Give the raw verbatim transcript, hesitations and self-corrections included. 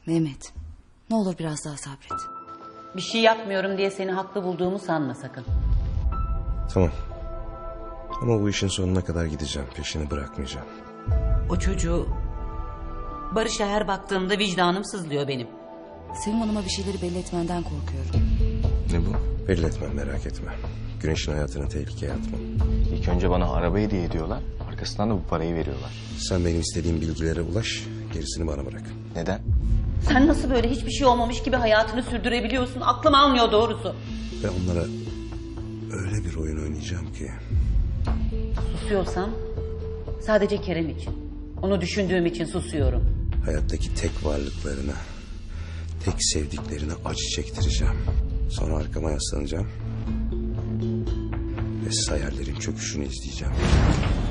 Mehmet, ne olur biraz daha sabret. Bir şey yapmıyorum diye seni haklı bulduğumu sanma sakın. Tamam. Ama bu işin sonuna kadar gideceğim. Peşini bırakmayacağım. O çocuğu... Barış'a her baktığımda vicdanım sızlıyor benim. Sevim Hanım'a bir şeyleri belli etmenden korkuyorum. Ne bu? Belli etmem, merak etme. Güneş'in hayatını tehlikeye atmam. İlk önce bana araba hediye ediyorlar. Arkasından da bu parayı veriyorlar. Sen benim istediğim bilgilere ulaş. Gerisini bana bırak. Neden? Sen nasıl böyle hiçbir şey olmamış gibi hayatını sürdürebiliyorsun? Aklım almıyor doğrusu. Ve onlara öyle bir oyun oynayacağım ki... Susuyorsam sadece Kerem için. Onu düşündüğüm için susuyorum. Hayattaki tek varlıklarına, tek sevdiklerine acı çektireceğim. Sonra arkama yaslanacağım. Ve sayarların çöküşünü izleyeceğim.